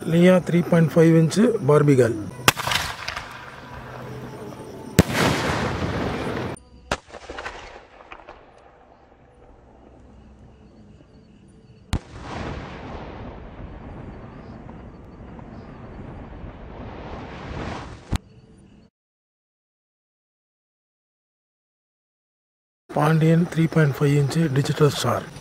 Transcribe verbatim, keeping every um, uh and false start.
Leah three point five inch Barbie girl. Pandian three point five inch digital star.